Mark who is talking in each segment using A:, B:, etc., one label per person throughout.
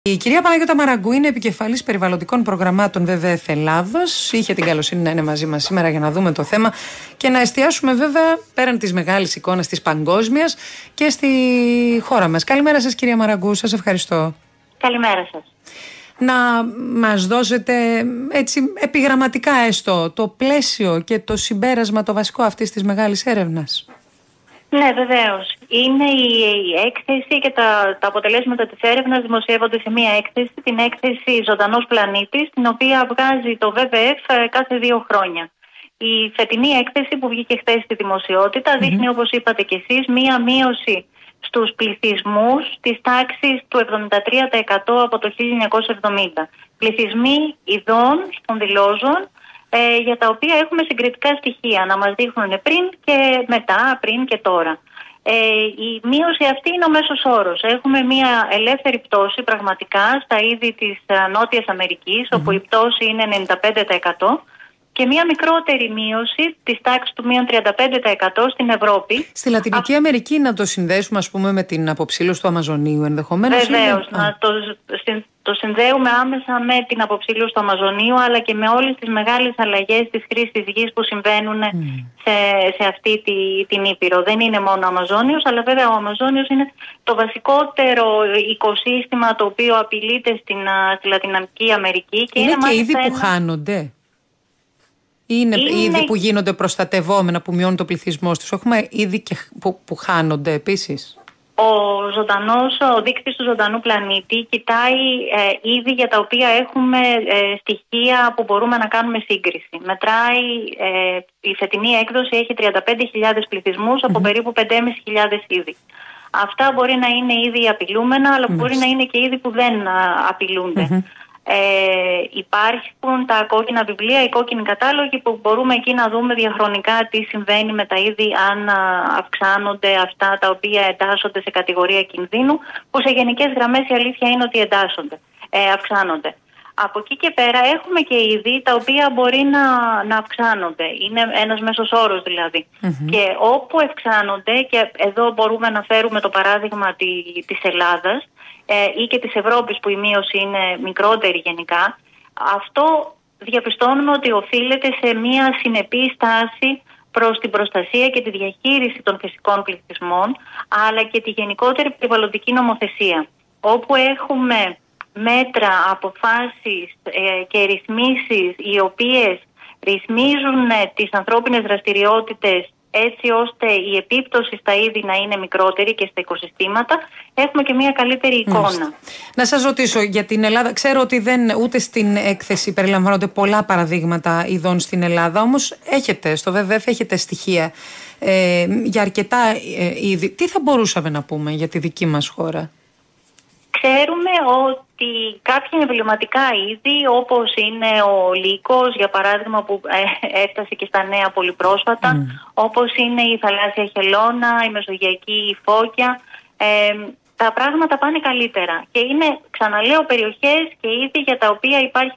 A: Η κυρία Παναγιώτα Μαραγκού είναι επικεφαλής περιβαλλοντικών προγραμμάτων ΒΒΕΦ Ελλάδος. Είχε την καλοσύνη να είναι μαζί μας σήμερα για να δούμε το θέμα και να εστιάσουμε βέβαια πέραν της μεγάλης εικόνας της παγκόσμιας και στη χώρα μας. Καλημέρα σας κυρία Μαραγκού, σας ευχαριστώ.
B: Καλημέρα σας.
A: Να μας δώσετε έτσι επιγραμματικά έστω το πλαίσιο και το συμπέρασμα το βασικό αυτής της μεγάλης έρευνας.
B: Ναι, βεβαίως. Είναι η έκθεση και τα αποτελέσματα της έρευνας δημοσιεύονται σε μία έκθεση, την έκθεση Ζωντανός Πλανήτης, την οποία βγάζει το ΒΒΕΦ κάθε 2 χρόνια. Η φετινή έκθεση που βγήκε χθες στη δημοσιότητα δείχνει, όπως είπατε κι εσείς, μία μείωση στους πληθυσμούς της τάξης του 73% από το 1970. Πληθυσμοί ειδών, σπονδυλόζων, για τα οποία έχουμε συγκριτικά στοιχεία να μας δείχνουν πριν και μετά, πριν και τώρα. Η μείωση αυτή είναι ο μέσος όρος. Έχουμε μια ελεύθερη πτώση πραγματικά στα είδη της Νότιας Αμερικής, όπου η πτώση είναι 95%. Και μια μικρότερη μείωση της τάξης του μείον 35% στην Ευρώπη.
A: Στη Λατινική Αμερική να το συνδέσουμε ας πούμε με την αποψήλωση του Αμαζονίου ενδεχομένως?
B: Βεβαίως, να το συνδέουμε άμεσα με την αποψήλωση του Αμαζονίου, αλλά και με όλες τις μεγάλες αλλαγές της χρήσης της γης που συμβαίνουν σε αυτή την Ήπειρο. Δεν είναι μόνο ο Αμαζόνιος, αλλά βέβαια ο Αμαζόνιος είναι το βασικότερο οικοσύστημα το οποίο απειλείται στη Λατινική Αμερική.
A: Είναι και είδη που χάνονται. Είναι είδη που γίνονται προστατευόμενα, που μειώνουν το πληθυσμό τους. Έχουμε είδη που χάνονται επίσης.
B: Ο δείκτης του ζωντανού πλανήτη κοιτάει είδη για τα οποία έχουμε στοιχεία που μπορούμε να κάνουμε σύγκριση. Μετράει, η φετινή έκδοση έχει 35.000 πληθυσμούς από περίπου 5.500 είδη. Αυτά μπορεί να είναι είδη απειλούμενα, αλλά μπορεί να είναι και είδη που δεν απειλούνται. Υπάρχουν τα κόκκινα βιβλία, οι κόκκινοι κατάλογοι που μπορούμε εκεί να δούμε διαχρονικά τι συμβαίνει με τα είδη αν αυξάνονται αυτά τα οποία εντάσσονται σε κατηγορία κινδύνου, που σε γενικές γραμμές η αλήθεια είναι ότι αυξάνονται. Από εκεί και πέρα έχουμε και είδη τα οποία μπορεί να αυξάνονται. Είναι ένας μέσος όρος δηλαδή. Και όπου αυξάνονται, και εδώ μπορούμε να φέρουμε το παράδειγμα της Ελλάδας ή και της Ευρώπης που η μείωση είναι μικρότερη γενικά, αυτό διαπιστώνουμε ότι οφείλεται σε μια συνεπή στάση προς την προστασία και τη διαχείριση των φυσικών πληθυσμών, αλλά και τη γενικότερη περιβαλλοντική νομοθεσία, όπου έχουμε μέτρα, αποφάσεις και ρυθμίσεις οι οποίες ρυθμίζουν τις ανθρώπινες δραστηριότητες έτσι ώστε η επίπτωση στα είδη να είναι μικρότερη και στα οικοσυστήματα, έχουμε και μια καλύτερη εικόνα.
A: Να σας ρωτήσω για την Ελλάδα. Ξέρω ότι ούτε στην έκθεση περιλαμβάνονται πολλά παραδείγματα ειδών στην Ελλάδα, όμως στο ΒΒΕΦ έχετε στοιχεία για αρκετά είδη. Τι θα μπορούσαμε να πούμε για τη δική μας χώρα?
B: Ξέρουμε ότι κάποια εμβληματικά είδη, όπως είναι ο λύκος, για παράδειγμα, που έφτασε και στα νέα πολύ πρόσφατα, όπως είναι η θαλάσσια χελώνα, η μεσογειακή φώκια, τα πράγματα πάνε καλύτερα. Και είναι, ξαναλέω, περιοχές και είδη για τα οποία υπάρχει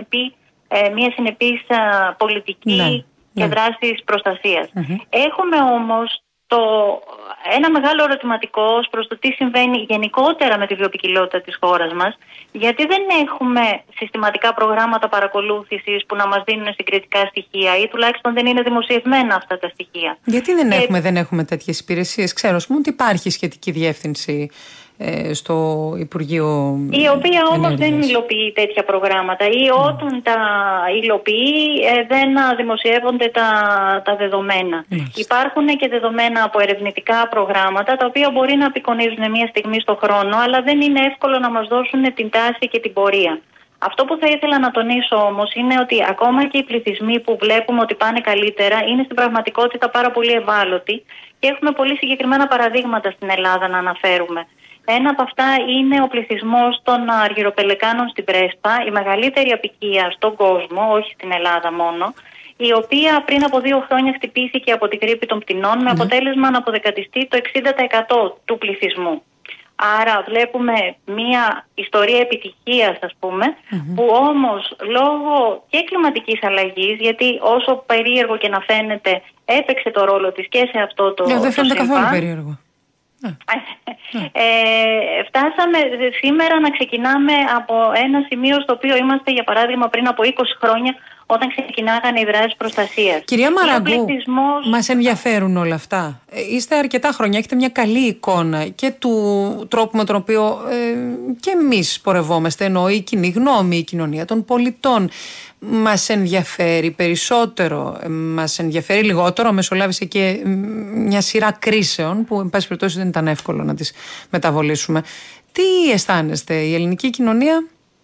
B: μια συνεπής πολιτική και δράσης προστασίας. Έχουμε όμως ένα μεγάλο ερωτηματικό ως προς το τι συμβαίνει γενικότερα με τη βιοποικιλότητα της χώρας μας, γιατί δεν έχουμε συστηματικά προγράμματα παρακολούθησης που να μας δίνουν συγκριτικά στοιχεία, ή τουλάχιστον δεν είναι δημοσιευμένα αυτά τα στοιχεία.
A: Γιατί δεν έχουμε τέτοιες υπηρεσίες? Ξέρω, ας πούμε, ότι υπάρχει σχετική διεύθυνση στο Υπουργείο, η οποία όμως
B: δεν υλοποιεί τέτοια προγράμματα, ή όταν τα υλοποιεί δεν δημοσιεύονται τα δεδομένα. Υπάρχουν και δεδομένα από ερευνητικά προγράμματα τα οποία μπορεί να απεικονίζουν μια στιγμή στο χρόνο, αλλά δεν είναι εύκολο να μας δώσουν την τάση και την πορεία. Αυτό που θα ήθελα να τονίσω όμως είναι ότι ακόμα και οι πληθυσμοί που βλέπουμε ότι πάνε καλύτερα είναι στην πραγματικότητα πάρα πολύ ευάλωτοι και έχουμε πολύ συγκεκριμένα παραδείγματα στην Ελλάδα να αναφέρουμε. Ένα από αυτά είναι ο πληθυσμός των αργυροπελεκάνων στην Πρέσπα, η μεγαλύτερη αποικία στον κόσμο, όχι στην Ελλάδα μόνο, η οποία πριν από 2 χρόνια χτυπήθηκε από την γρίπη των πτηνών με αποτέλεσμα να αποδεκατιστεί το 60% του πληθυσμού. Άρα βλέπουμε μια ιστορία επιτυχίας, ας πούμε, που όμως λόγω και κλιματικής αλλαγής, γιατί όσο περίεργο και να φαίνεται έπαιξε το ρόλο της και σε αυτό το
A: δεν φαίνεται καθόλου περίεργο.
B: Φτάσαμε σήμερα να ξεκινάμε από ένα σημείο στο οποίο είμαστε, για παράδειγμα, πριν από 20 χρόνια, όταν ξεκινάγανε οι δράσεις προστασίας.
A: Κυρία Μαραγκού, μας ενδιαφέρουν όλα αυτά. Είστε αρκετά χρόνια, έχετε μια καλή εικόνα και του τρόπου με τον οποίο και εμείς πορευόμαστε, ενώ η κοινή γνώμη, η κοινωνία των πολιτών. Μας ενδιαφέρει περισσότερο, μας ενδιαφέρει λιγότερο. Μεσολάβησε και μια σειρά κρίσεων που, εν πάση περιπτώσει, δεν ήταν εύκολο να τις μεταβολήσουμε. Τι αισθάνεστε, η ελληνική κοινωνία?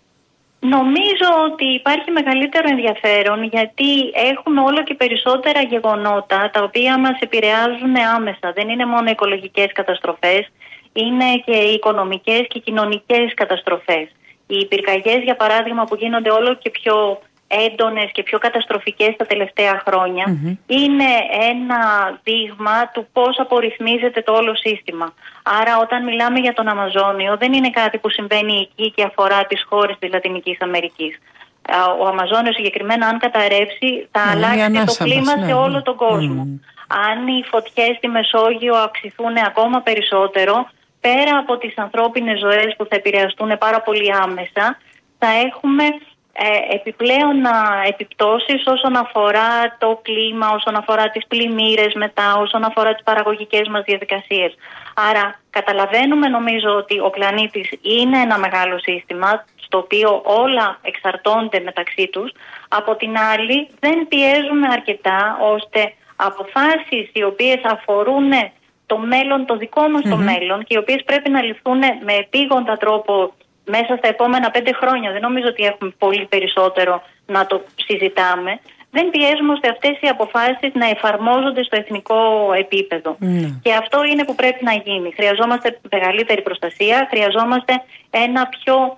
B: Νομίζω ότι υπάρχει μεγαλύτερο ενδιαφέρον, γιατί έχουμε όλο και περισσότερα γεγονότα τα οποία μας επηρεάζουν άμεσα. Δεν είναι μόνο οικολογικές καταστροφές, είναι και οικονομικές και κοινωνικές καταστροφές. Οι πυρκαγιές, για παράδειγμα, που γίνονται όλο και πιο έντονες και πιο καταστροφικές τα τελευταία χρόνια, είναι ένα δείγμα του πώς απορριθμίζεται το όλο σύστημα. Άρα, όταν μιλάμε για τον Αμαζόνιο, δεν είναι κάτι που συμβαίνει εκεί και αφορά τις χώρες της Λατινικής Αμερικής. Ο Αμαζόνιος συγκεκριμένα, αν καταρρεύσει, θα αλλάξει το κλίμα σε όλο τον κόσμο. Αν οι φωτιές στη Μεσόγειο αυξηθούν ακόμα περισσότερο, πέρα από τις ανθρώπινες ζωές που θα επηρεαστούν πάρα πολύ άμεσα, θα έχουμε επιπλέον επιπτώσεις όσον αφορά το κλίμα, όσον αφορά τις πλημμύρες μετά, όσον αφορά τις παραγωγικές μας διαδικασίες. Άρα καταλαβαίνουμε, νομίζω, ότι ο πλανήτης είναι ένα μεγάλο σύστημα στο οποίο όλα εξαρτώνται μεταξύ τους. Από την άλλη, δεν πιέζουμε αρκετά ώστε αποφάσεις οι οποίες αφορούν το μέλλον, το δικό μας το μέλλον, και οι οποίες πρέπει να ληφθούν με επίγοντα τρόπο μέσα στα επόμενα 5 χρόνια, δεν νομίζω ότι έχουμε πολύ περισσότερο να το συζητάμε, δεν πιέζουμε ώστε αυτές οι αποφάσεις να εφαρμόζονται στο εθνικό επίπεδο. Και αυτό είναι που πρέπει να γίνει. Χρειαζόμαστε μεγαλύτερη προστασία, χρειαζόμαστε ένα πιο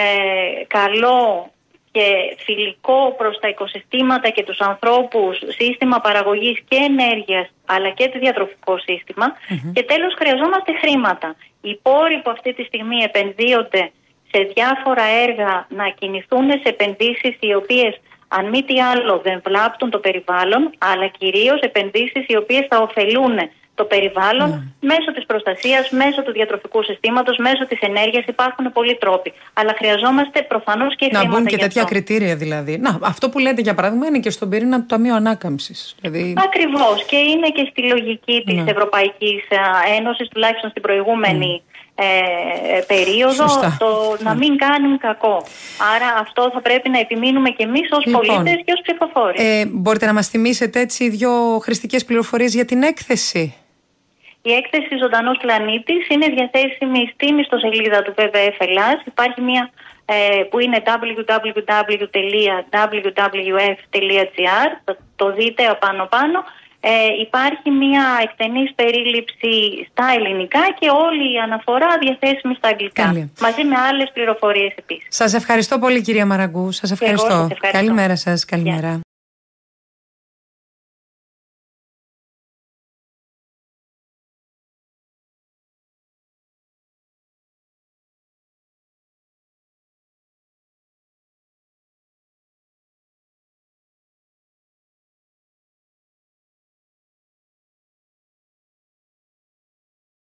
B: καλό και φιλικό προς τα οικοσυστήματα και τους ανθρώπους σύστημα παραγωγής και ενέργειας, αλλά και το διατροφικό σύστημα. Και τέλος, χρειαζόμαστε χρήματα. Οι πόροι που αυτή τη στιγμή επενδύονται σε διάφορα έργα να κινηθούν σε επενδύσεις οι οποίες, αν μη τι άλλο, δεν βλάπτουν το περιβάλλον, αλλά κυρίως επενδύσεις οι οποίες θα ωφελούν το περιβάλλον μέσω της προστασίας, μέσω του διατροφικού συστήματος, μέσω της ενέργειας. Υπάρχουν πολλοί τρόποι. Αλλά χρειαζόμαστε προφανώς και χρήματα.
A: Να μπουν και τέτοια κριτήρια, δηλαδή. Να, αυτό που λέτε, για παράδειγμα, είναι και στον πυρήνα του Ταμείου Ανάκαμψης. Δηλαδή...
B: Ακριβώς. Και είναι και στη λογική της Ευρωπαϊκής Ένωσης, τουλάχιστον στην προηγούμενη περίοδο, το να μην κάνουν κακό. Άρα αυτό θα πρέπει να επιμείνουμε και εμείς ως πολίτες και ως ψηφοφόροι.
A: Μπορείτε να μας θυμίσετε έτσι 2 χρηστικές πληροφορίες για την έκθεση?
B: Η έκθεση Ζωντανός Πλανήτης είναι διαθέσιμη στην ιστοσελίδα του WWF Ελλάς. Υπάρχει μια που είναι www.wwf.gr. Θα το δείτε απάνω. Υπάρχει μια εκτενής περίληψη στα ελληνικά και όλη η αναφορά διαθέσιμη στα αγγλικά. Μαζί με άλλες πληροφορίες επίσης.
A: Σας ευχαριστώ πολύ, κυρία Μαραγκού. Σας ευχαριστώ.
B: Καλημέρα σας.
A: Καλημέρα.